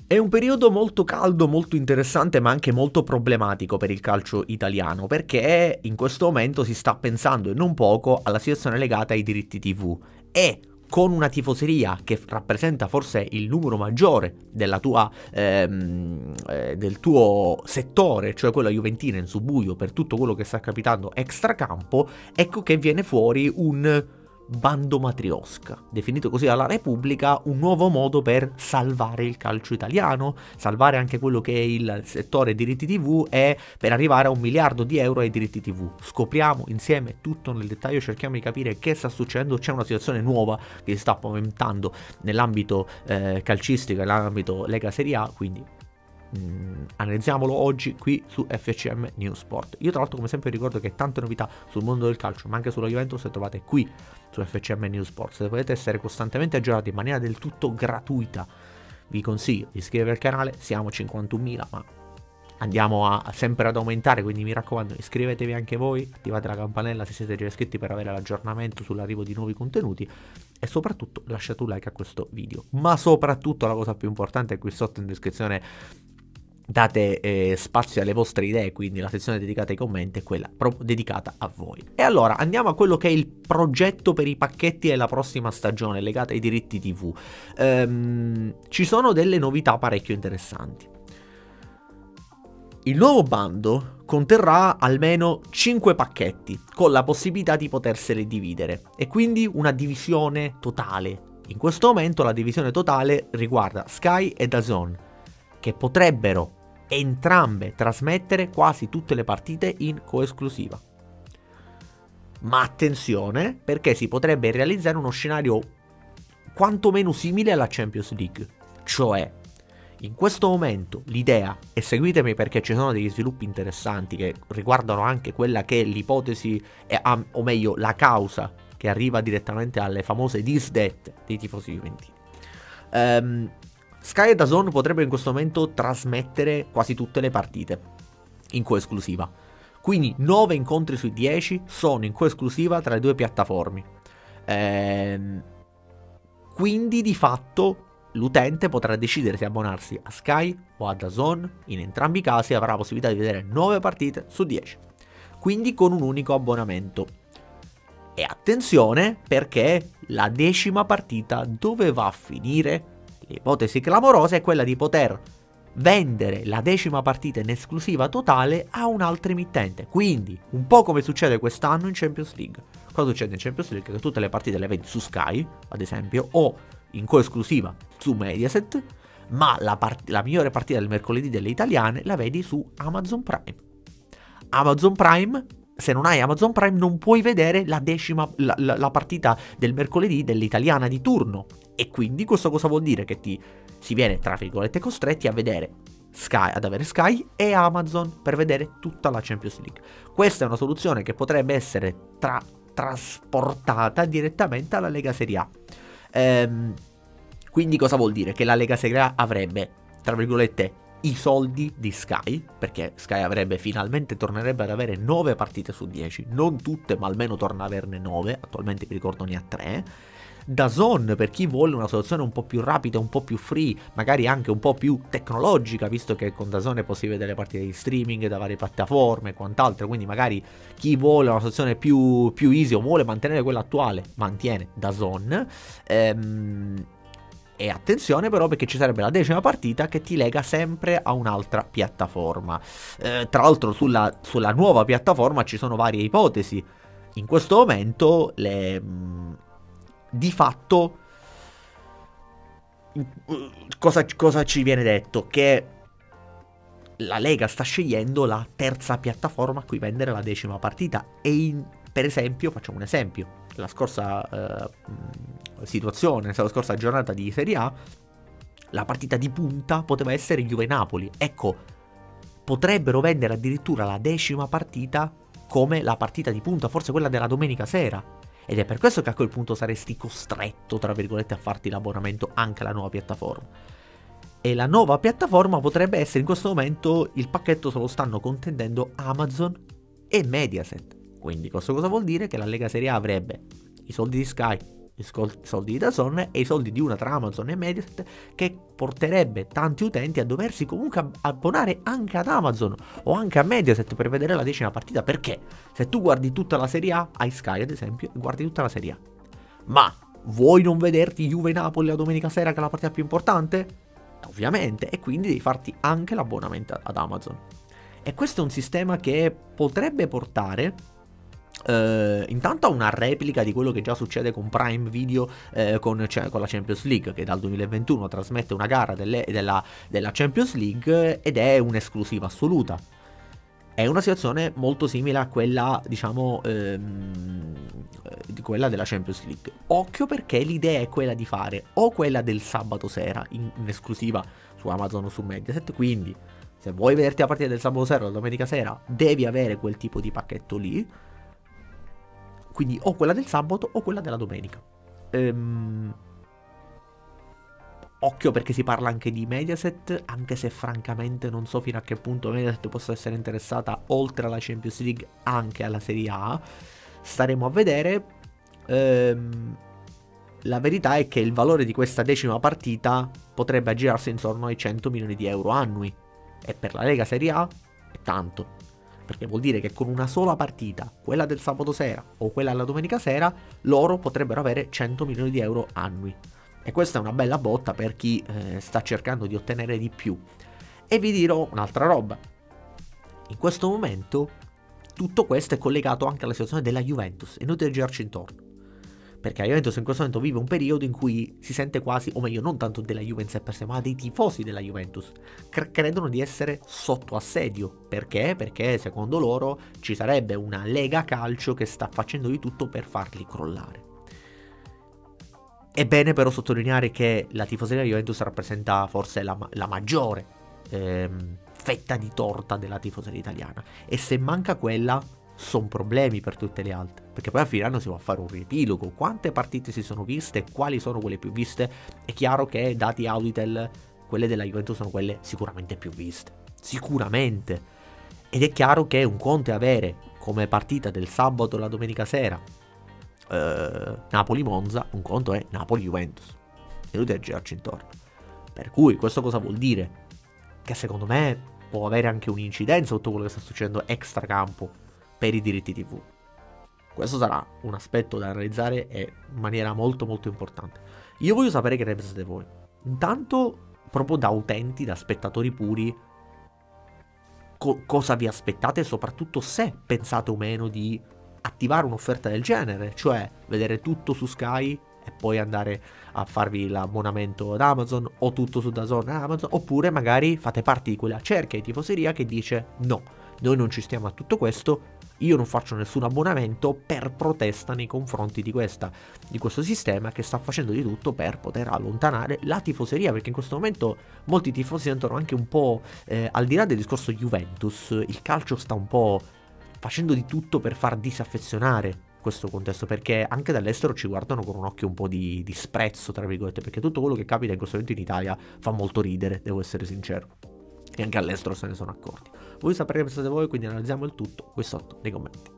È un periodo molto caldo, molto interessante, ma anche molto problematico per il calcio italiano, perché in questo momento si sta pensando e non poco alla situazione legata ai diritti TV e con una tifoseria che rappresenta forse il numero maggiore del tuo settore, cioè quella juventina in subbuglio per tutto quello che sta capitando extracampo, ecco che viene fuori un bando matriosca, definito così dalla Repubblica, un nuovo modo per salvare il calcio italiano, salvare anche quello che è il settore diritti TV e per arrivare a 1 miliardo di euro ai diritti TV. Scopriamo insieme tutto nel dettaglio, cerchiamo di capire che sta succedendo. C'è una situazione nuova che si sta pavimentando nell'ambito calcistico, nell'ambito Lega Serie A, quindi analizziamolo oggi qui su FCM News Sport. Io tra l'altro come sempre ricordo che tante novità sul mondo del calcio ma anche sulla Juventus le trovate qui su FCM News Sport. Se volete essere costantemente aggiornati in maniera del tutto gratuita vi consiglio di iscrivervi al canale. Siamo 51.000 ma andiamo sempre ad aumentare, quindi mi raccomando iscrivetevi anche voi, attivate la campanella se siete già iscritti per avere l'aggiornamento sull'arrivo di nuovi contenuti e soprattutto lasciate un like a questo video. Ma soprattutto la cosa più importante è qui sotto in descrizione date spazio alle vostre idee, quindi la sezione dedicata ai commenti è quella proprio dedicata a voi. E allora andiamo a quello che è il progetto per i pacchetti della prossima stagione legata ai diritti TV. Ci sono delle novità parecchio interessanti. Il nuovo bando conterrà almeno 5 pacchetti con la possibilità di poterseli dividere e quindi una divisione totale. In questo momento la divisione totale riguarda Sky e DAZN, che potrebbero entrambe trasmettere quasi tutte le partite in coesclusiva. Ma attenzione, perché si potrebbe realizzare uno scenario quantomeno simile alla Champions League. Cioè, in questo momento l'idea, e seguitemi perché ci sono degli sviluppi interessanti che riguardano anche quella che è l'ipotesi, o meglio la causa che arriva direttamente alle famose disdette dei tifosi juventini. Sky e DAZN potrebbero in questo momento trasmettere quasi tutte le partite in coesclusiva. Quindi 9 incontri su 10 sono in coesclusiva tra le due piattaforme. Quindi di fatto l'utente potrà decidere se abbonarsi a Sky o a DAZN. In entrambi i casi avrà la possibilità di vedere 9 partite su 10. Quindi con un unico abbonamento. E attenzione perché la 10ª partita dove va a finire? L'ipotesi clamorosa è quella di poter vendere la 10ª partita in esclusiva totale a un altro emittente. Quindi, un po' come succede quest'anno in Champions League. Cosa succede in Champions League? Che tutte le partite le vendi su Sky, ad esempio, o in coesclusiva su Mediaset, ma la migliore partita del mercoledì delle italiane la vedi su Amazon Prime. Amazon Prime, se non hai Amazon Prime non puoi vedere la partita del mercoledì dell'italiana di turno. E quindi questo cosa vuol dire? Che si viene tra virgolette costretti a vedere Sky, ad avere Sky e Amazon per vedere tutta la Champions League. Questa è una soluzione che potrebbe essere trasportata direttamente alla Lega Serie A. Quindi cosa vuol dire? Che la Lega Serie A avrebbe, tra virgolette, i soldi di Sky, perché Sky finalmente tornerebbe ad avere 9 partite su 10, non tutte ma almeno torna ad averne 9, attualmente vi ricordo ne ha 3. DAZN per chi vuole una soluzione un po' più rapida, un po' più free, magari anche un po' più tecnologica, visto che con DAZN è possibile vedere le partite di streaming da varie piattaforme e quant'altro, quindi magari chi vuole una soluzione più easy o vuole mantenere quella attuale, mantiene DAZN. E attenzione però perché ci sarebbe la 10ª partita che ti lega sempre a un'altra piattaforma. Tra l'altro sulla nuova piattaforma ci sono varie ipotesi. In questo momento di fatto cosa ci viene detto? Che la Lega sta scegliendo la terza piattaforma a cui vendere la 10ª partita. E per esempio, facciamo un esempio, la scorsa situazione, la scorsa giornata di Serie A, la partita di punta poteva essere Juve-Napoli. Ecco, potrebbero vendere addirittura la 10ª partita come la partita di punta, forse quella della domenica sera. Ed è per questo che a quel punto saresti costretto, tra virgolette, a farti l'abbonamento anche alla nuova piattaforma. E la nuova piattaforma potrebbe essere in questo momento, il pacchetto se lo stanno contendendo Amazon e Mediaset. Quindi questo cosa vuol dire? Che la Lega Serie A avrebbe i soldi di Sky, soldi di DAZN e i soldi di una tra Amazon e Mediaset, che porterebbe tanti utenti a doversi comunque abbonare anche ad Amazon o anche a Mediaset per vedere la 10ª partita. Perché se tu guardi tutta la Serie A, hai Sky ad esempio, e guardi tutta la Serie A, ma vuoi non vederti Juve-Napoli la domenica sera, che è la partita più importante? Ovviamente, e quindi devi farti anche l'abbonamento ad Amazon. E questo è un sistema che potrebbe portare intanto a una replica di quello che già succede con Prime Video, con la Champions League, che dal 2021 trasmette una gara della Champions League ed è un'esclusiva assoluta. È una situazione molto simile a quella, diciamo, di quella della Champions League. Occhio, perché l'idea è quella di fare o quella del sabato sera in esclusiva su Amazon o su Mediaset, quindi se vuoi vederti la partita del sabato sera o la domenica sera devi avere quel tipo di pacchetto lì, quindi o quella del sabato o quella della domenica. Occhio, perché si parla anche di Mediaset, anche se francamente non so fino a che punto Mediaset possa essere interessata, oltre alla Champions League, anche alla Serie A. Staremo a vedere. La verità è che il valore di questa 10ª partita potrebbe aggirarsi intorno ai 100 milioni di euro annui, e per la Lega Serie A è tanto, perché vuol dire che con una sola partita, quella del sabato sera o quella della domenica sera, loro potrebbero avere 100 milioni di euro annui. E questa è una bella botta per chi sta cercando di ottenere di più. E vi dirò un'altra roba. In questo momento tutto questo è collegato anche alla situazione della Juventus, inutile girarci intorno. Perché la Juventus in questo momento vive un periodo in cui si sente quasi, o meglio non tanto della Juventus per sé, ma dei tifosi della Juventus, credono di essere sotto assedio. Perché? Perché secondo loro ci sarebbe una Lega Calcio che sta facendo di tutto per farli crollare. È bene però sottolineare che la tifoseria della Juventus rappresenta forse la maggiore fetta di torta della tifoseria italiana, e se manca quella sono problemi per tutte le altre, perché poi a fine anno si va a fare un riepilogo, quante partite si sono viste, quali sono quelle più viste. È chiaro che dati Auditel, quelle della Juventus sono quelle sicuramente più viste, sicuramente, ed è chiaro che un conto è avere come partita del sabato o la domenica sera Napoli-Monza, un conto è Napoli-Juventus, e inutile girarci intorno. Per cui questo cosa vuol dire? Che secondo me può avere anche un'incidenza tutto quello che sta succedendo extracampo per i diritti TV. Questo sarà un aspetto da analizzare in maniera molto molto importante. Io voglio sapere che ne pensate voi. Intanto, proprio da utenti, da spettatori puri, cosa vi aspettate, e soprattutto se pensate o meno di attivare un'offerta del genere, cioè vedere tutto su Sky e poi andare a farvi l'abbonamento ad Amazon, o tutto su DAZN e Amazon, oppure magari fate parte di quella cerchia di tifoseria che dice no, noi non ci stiamo a tutto questo, io non faccio nessun abbonamento, per protesta nei confronti di questo sistema che sta facendo di tutto per poter allontanare la tifoseria, perché in questo momento molti tifosi sentono anche un po', al di là del discorso Juventus, il calcio sta un po' facendo di tutto per far disaffezionare questo contesto, perché anche dall'estero ci guardano con un occhio un po' di disprezzo, tra virgolette, perché tutto quello che capita in questo momento in Italia fa molto ridere, devo essere sincero, e anche all'estero se ne sono accorti. Voi saprete che pensate voi, quindi analizziamo il tutto qui sotto nei commenti.